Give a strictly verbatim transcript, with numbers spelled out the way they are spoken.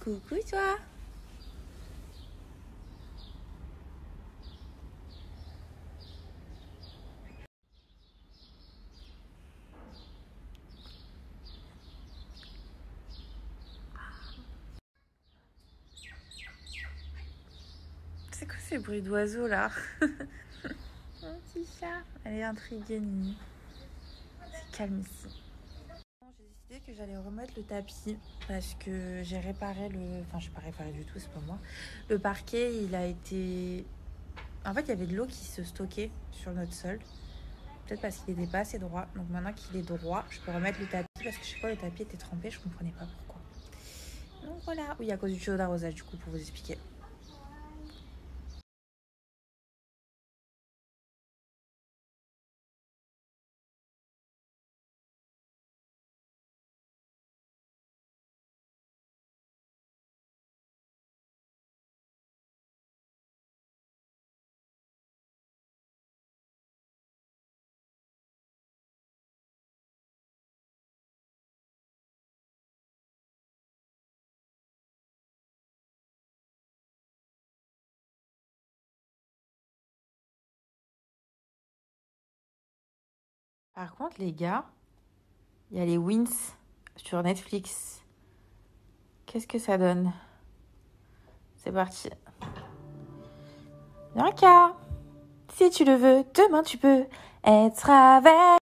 Coucou toi. C'est quoi ces bruits d'oiseaux là? Mon petit chat. Elle est intriguée, Nini. C'est calme ici. J'ai décidé que j'allais remettre le tapis parce que j'ai réparé le... Enfin, je n'ai pas réparé du tout, c'est pas moi. Le parquet, il a été... En fait, il y avait de l'eau qui se stockait sur notre sol. Peut-être parce qu'il n'était pas assez droit. Donc maintenant qu'il est droit, je peux remettre le tapis parce que je sais pas, le tapis était trempé, je comprenais pas pourquoi. Donc voilà. Oui, à cause du tuyau d'arrosage, du coup, pour vous expliquer. Par contre, les gars, il y a les Wins sur Netflix. Qu'est-ce que ça donne? C'est parti. Bianca, si tu le veux, demain tu peux être avec.